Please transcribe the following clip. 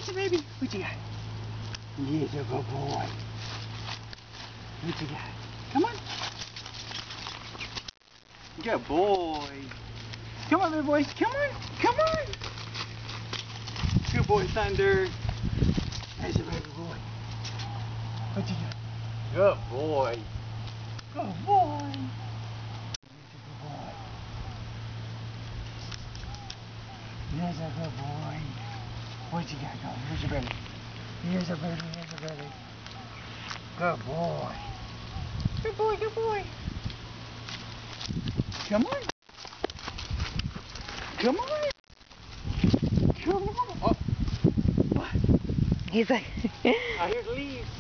Yes, baby. What you got? Yes, a good boy. What you got? Come on. Good boy. Come on, baby boy. Come on. Come on. Good boy, Thunder. There's a baby boy. What you got? Good boy. Good boy. There's a good boy. What you got going? Here's your baby. Here's a baby. Here's a baby. Good boy. Good boy. Good boy. Come on. Come on. Come on. Oh. What? He's like... I hear the leaves.